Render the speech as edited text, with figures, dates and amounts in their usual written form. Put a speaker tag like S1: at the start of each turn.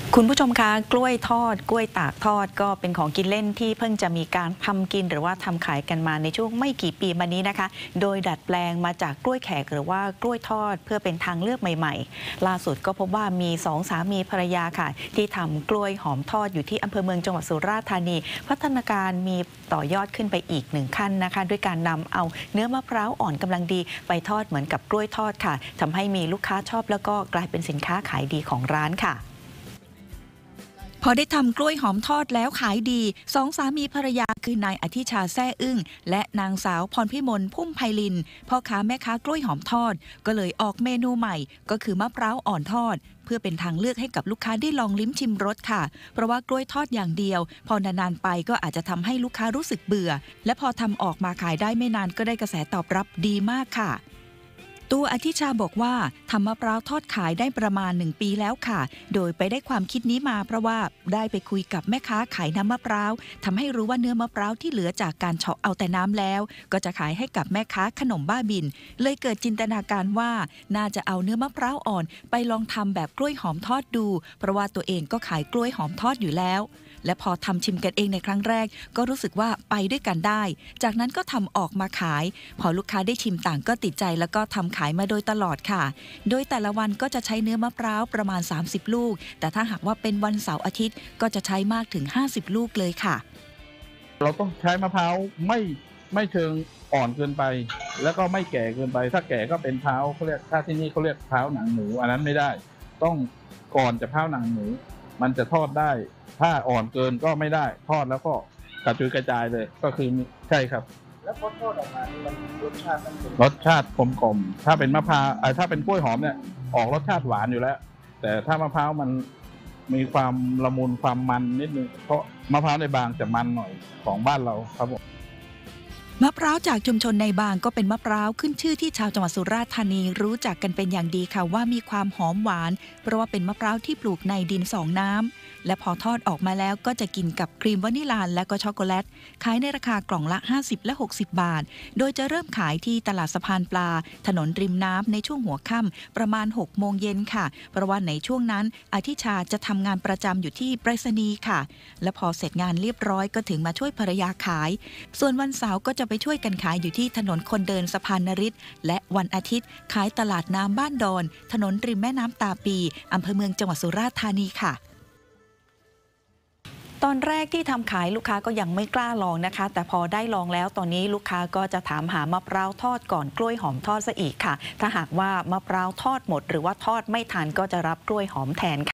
S1: คุณผู้ชมคะกล้วยทอดกล้วยตากทอดก็เป็นของกินเล่นที่เพิ่งจะมีการทำกินหรือว่าทำขายกันมาในช่วงไม่กี่ปีมานี้นะคะโดยดัดแปลงมาจากกล้วยแขกหรือว่ากล้วยทอดเพื่อเป็นทางเลือกใหม่ๆล่าสุดก็พบว่ามี2 สามีภรรยาค่ะที่ทำกล้วยหอมทอดอยู่ที่อำเภอเมืองจังหวัดสุราษฎร์ธานีพัฒนาการมีต่อยอดขึ้นไปอีก1 ขั้นนะคะด้วยการนำเอาเนื้อมะพร้าวอ่อนกำลังดีไปทอดเหมือนกับกล้วยทอดค่ะทำให้มีลูกค้าชอบแล้วก็กลายเป็นสินค้าขายดีของร้านค่ะพอได้ทำกล้วยหอมทอดแล้วขายดี2 สามีภรรยาคือนายอธิชาแซ่อึ้งและนางสาวพรพิมลพุ่มไพลินพ่อค้าแม่ค้ากล้วยหอมทอดก็เลยออกเมนูใหม่ก็คือมะพร้าวอ่อนทอดเพื่อเป็นทางเลือกให้กับลูกค้าได้ลองลิ้มชิมรสค่ะเพราะว่ากล้วยทอดอย่างเดียวพอนานๆไปก็อาจจะทำให้ลูกค้ารู้สึกเบื่อและพอทำออกมาขายได้ไม่นานก็ได้กระแสตอบรับดีมากค่ะตัวอธิชาบอกว่าทำมะพร้าวทอดขายได้ประมาณ1 ปีแล้วค่ะโดยไปได้ความคิดนี้มาเพราะว่าได้ไปคุยกับแม่ค้าขายน้ำมะพร้าวทำให้รู้ว่าเนื้อมะพร้าวที่เหลือจากการเฉาะเอาแต่น้ำแล้วก็จะขายให้กับแม่ค้าขนมบ้าบินเลยเกิดจินตนาการว่าน่าจะเอาเนื้อมะพร้าวอ่อนไปลองทำแบบกล้วยหอมทอดดูเพราะว่าตัวเองก็ขายกล้วยหอมทอดอยู่แล้วและพอทำชิมกันเองในครั้งแรกก็รู้สึกว่าไปด้วยกันได้จากนั้นก็ทำออกมาขายพอลูกค้าได้ชิมต่างก็ติดใจแล้วก็ทำขายมาโดยตลอดค่ะโดยแต่ละวันก็จะใช้เนื้อมะพร้าวประมาณ30 ลูกแต่ถ้าหากว่าเป็นวันเสาร์อาทิตย์ก็จะใช้มากถึง50 ลูกเลยค่ะ
S2: เราต้องใช้มะพร้าวไม่เชิงอ่อนเกินไปแล้วก็ไม่แก่เกินไปถ้าแก่ก็เป็นเท้าเขาเรียกถ้าที่นี่เขาเรียกเท้าหนังหมูอันนั้นไม่ได้ต้องก่อนจะเท้าหนังหมูมันจะทอดได้ถ้าอ่อนเกินก็ไม่ได้ทอดแล้วก็กระจุยกระจายเลยก็คือใช่ครับ
S3: แล้วพอทอดออกมามันรสชาติมันเป็น
S2: รสชาติกลมๆถ้าเป็นมะพร้าวถ้าเป็นกล้วยหอมเนี่ยออกรสชาติหวานอยู่แล้วแต่ถ้ามะพร้าวมันมีความละมุนความมันนิดนึงเพราะมะพร้าวในบางจะมันหน่อยของบ้านเราครับผม
S1: มะพร้าวจากชุมชนในบางก็เป็นมะพร้าวขึ้นชื่อที่ชาวจังหวัดสุราษฎร์ธานีรู้จักกันเป็นอย่างดีค่ะว่ามีความหอมหวานเพราะว่าเป็นมะพร้าวที่ปลูกในดิน2 น้ำและพอทอดออกมาแล้วก็จะกินกับครีมวานิลาและก็ช็อกโกแลตขายในราคากล่องละ50และ60 บาทโดยจะเริ่มขายที่ตลาดสะพานปลาถนนริมน้ำในช่วงหัวค่ำประมาณ6 โมงเย็นค่ะเพราะว่าในช่วงนั้นอธิชาจะทำงานประจำอยู่ที่ไปรษณีย์ค่ะและพอเสร็จงานเรียบร้อยก็ถึงมาช่วยภรรยาขายส่วนวันเสาร์ก็จะไปช่วยกันขายอยู่ที่ถนนคนเดินสะพานนฤทธิ์และวันอาทิตย์ขายตลาดน้ำบ้านดอนถนนริมแม่น้ำตาปีอำเภอเมืองจังหวัดสุราษฎร์ธานีค่ะตอนแรกที่ทำขายลูกค้าก็ยังไม่กล้าลองนะคะแต่พอได้ลองแล้วตอนนี้ลูกค้าก็จะถามหามะพร้าวทอดก่อนกล้วยหอมทอดซะอีกค่ะถ้าหากว่ามะพร้าวทอดหมดหรือว่าทอดไม่ทันก็จะรับกล้วยหอมแทนค่ะ